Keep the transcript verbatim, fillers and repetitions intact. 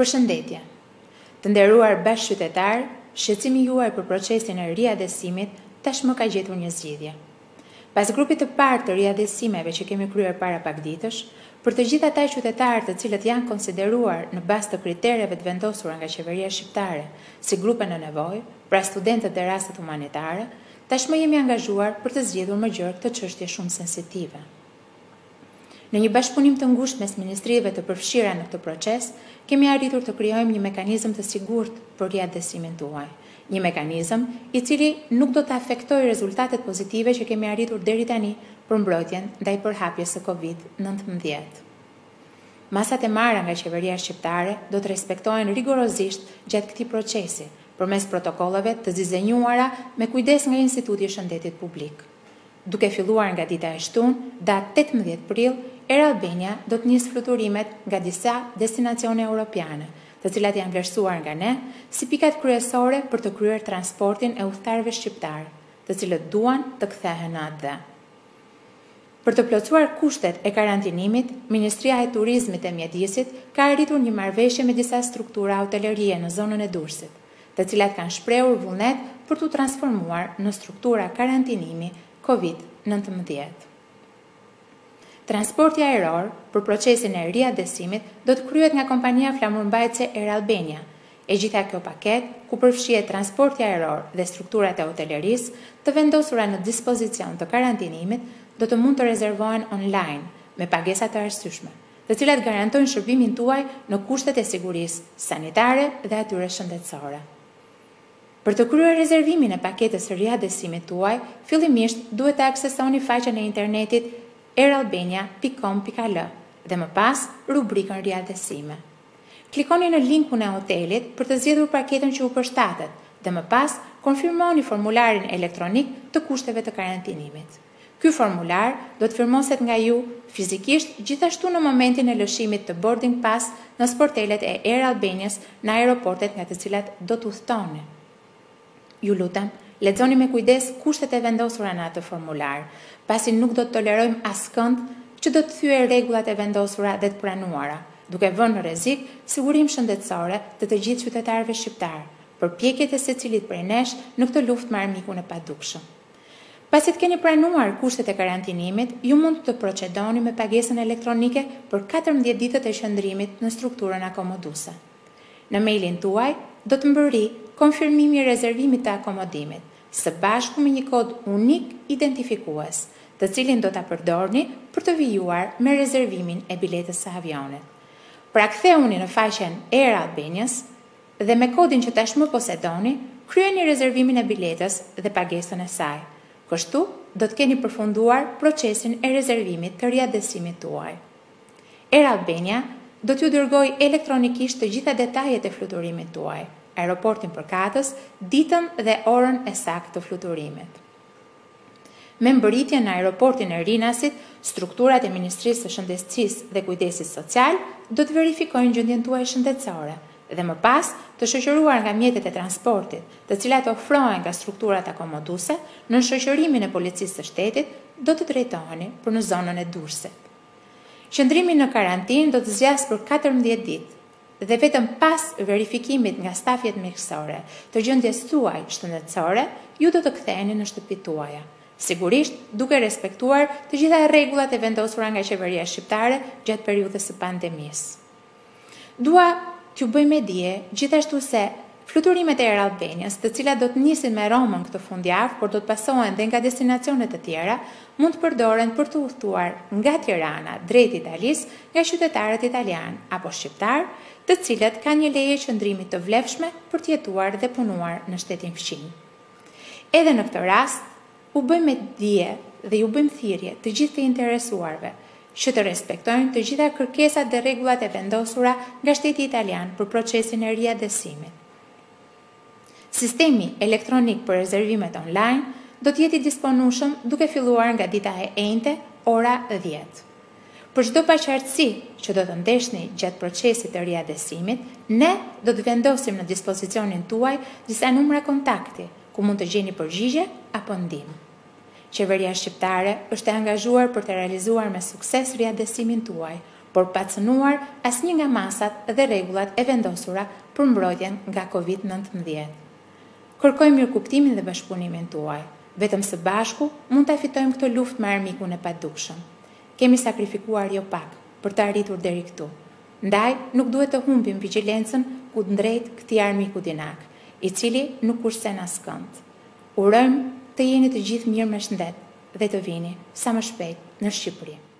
Përshëndetje. Të nderuar bashkëqytetar, shqetësimi juaj për procesin e riadesimit tashmë ka gjetur një zgjidhje. Pas grupit të parë të riadesimeve që kemi kryer para pak ditësh, për të gjithë ata qytetarë të cilët janë konsideruar në bazë të kritereve të vendosura nga qeveria shqiptare si grupe në nevojë, pra studentët dhe rastet humanitare, tashmë jemi angazhuar për të zgjidhur më gjerë këtë çështje shumë sensitive. Në një bashkëpunim të ngushtë mes ministrive të përfshira në këtë proces, kemi arritur të krijojmë një mekanizëm të sigurt për riadesimin tuaj. Një mekanizëm i cili nuk do të afektojë rezultatet pozitive që kemi arritur deri tani për mbrojtjen ndaj përhapjes së kovid nëntëmbëdhjetë. Masat e marra nga qeveria shqiptare do të respektohen rigorozisht gjatë këtij procesi, përmes protokolleve të dizenjuara me kujdes nga Instituti i Shëndetit Publik. Duke filluar nga dita e shtunë, datë tetëmbëdhjetë prill, Air Albania do të nisë fluturimet nga disa destinacione europiane, të cilat janë vlerësuar nga ne si pikat kryesore për të kryer transportin e udhëtarëve shqiptar, të cilët duan të kthehen në atë. Për të plotësuar kushtet e karantinimit, Ministria e Turizmit e Mjedisit ka arritur një marrëveshje me disa struktura hotelerie në zonën e Durrësit, të cilat kanë shprehur vullnet për t'u transformuar në struktura karantinimi kovid nëntëmbëdhjetë. Transporti ajror për procesin e riadesimit do të kryhet nga kompania flamurmbajtëse Air Albania. E gjitha kjo paket, ku përfshihet transporti ajror dhe strukturat e hotelerisë, të vendosura në dispozicion të karantinimit, do të mund të rezervohen online me pagesa të arsyeshme, të cilat garantojnë shërbimin tuaj në kushtet e sigurisë sanitare dhe atyre shëndetësore. Për të kryer rezervimin e paketës së riadesimit tuaj, fillimisht duhet të aksesoni faqen e internetit air albania pikë com pikë al dhe më pas rubrikën riadesime. Klikoni në linkun e hotelit për të zgjedhur paketën që u përshtatet dhe më pas konfirmoni formularin elektronik të kushteve të karantinimit. Ky formular do të firmoset nga ju fizikisht gjithashtu në momentin e lëshimit të boarding pass në sportelet e Air Albanias në aeroportet nga të cilat do të udhtoni. Ju lutem, lexoni me kujdes kushtet e vendosura në atë formular, pasi nuk do të tolerojmë askënd që do të thyejë rregullat e vendosura dhe të pranuara, duke vënë në rrezik sigurinë shëndetësore të të gjithë qytetarëve shqiptar, përpjekjet e secilit prej nesh në këtë luftë me armikun e padukshëm. Pasi të keni pranuar kushtet e karantinimit, ju mund të procedoni me pagesën elektronike për katërmbëdhjetë ditët e qëndrimit në strukturën akomoduese. Në mailin tuaj do të mbërri konfirmimi i rezervimit të akomodimit, së bashku me një kod unik identifikues, të cilin do ta përdorni për të vijuar me rezervimin e biletës së avionit. Pra ktheuni në faqen Air Albanias dhe me kodin që tashmë posedoni, kryeni rezervimin e biletës dhe pagesën e saj. Kështu do të keni përfunduar procesin e rezervimit të riadesimit tuaj. Air Albania do t'ju dërgoj elektronikisht të gjitha detajet e fluturimit tuaj, aeroportin përkatës, ditën dhe orën e saktë të fluturimit. Me mbërritjen në aeroportin e Rinasit, strukturat e Ministrisë së Shëndetësisë dhe Kujdesit Social do të verifikojnë gjendjen tuaj shëndetësore dhe më pas të shoqëruar nga mjetet e transportit, të cilat ofrohen nga strukturat akomoduese, në shoqërimin e policisë së shtetit, do të drejtoheni për në zonën e Durrësit. Qëndrimi në karantinë do të zgjasë për katërmbëdhjetë ditë dhe vetëm pas verifikimit nga stafjet mjekësore të gjendjes tuaj shëndetësore, ju do të ktheheni në shtëpitë tuaja. Sigurisht, duke respektuar të gjitha rregullat e vendosura nga qeveria shqiptare gjatë periudhës së pandemisë. Dua t'ju bëj me dije gjithashtu se fluturimet e Air Albanias, të cilat do të nisin me Romën këtë fundjavë, por do të pasohen dhe nga destinacione të tjera, mund të përdoren për të udhëtuar nga Tirana drejt Italisë nga qytetarët italian apo shqiptar, të cilët kanë një leje qëndrimi të vlefshme për të jetuar dhe punuar në shtetin fqinj. Edhe në këtë rast, u bëjmë me dije dhe ju bëjmë thirrje të gjithë të interesuarve që të respektojnë të gjitha kërkesat dhe rregullat e vendosura nga shteti italian për procesin e riadesimit. Sistemi elektronik për rezervimet online do të jetë i disponueshëm duke filluar nga dita e enjte, ora dhjetë. Për çdo paqartësi që do të ndeshni gjatë procesit të riadesimit, ne do të vendosim në dispozicionin tuaj disa numra kontakti, ku mund të gjeni përgjigje apo ndihmë. Qeveria shqiptare është e angazhuar për të realizuar me sukses riadesimin tuaj, por pa cënuar asnjë nga masat dhe rregullat e vendosura për mbrojtjen nga kovid nëntëmbëdhjetë. Kërkoj mirëkuptimin dhe bashkëpunimin tuaj. Vetëm së bashku mund ta fitojmë këtë luftë me armikun e padukshëm. Kemi sakrifikuar jo pak për të arritur deri këtu. Ndaj nuk duhet të humbim vigjilencën kundrejt këtij armiku dinak, i cili nuk kursen askënd. Urojmë të jeni të gjithë mirë me shëndet dhe të vini sa më shpejt në Shqipëri.